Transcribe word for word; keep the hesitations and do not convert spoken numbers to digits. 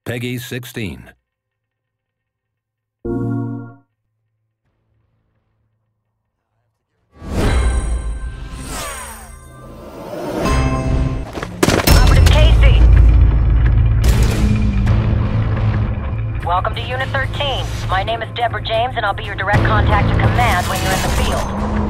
Peggy sixteen. Welcome to Unit thirteen. My name is Deborah James, and I'll be your direct contact to command when you're in the field.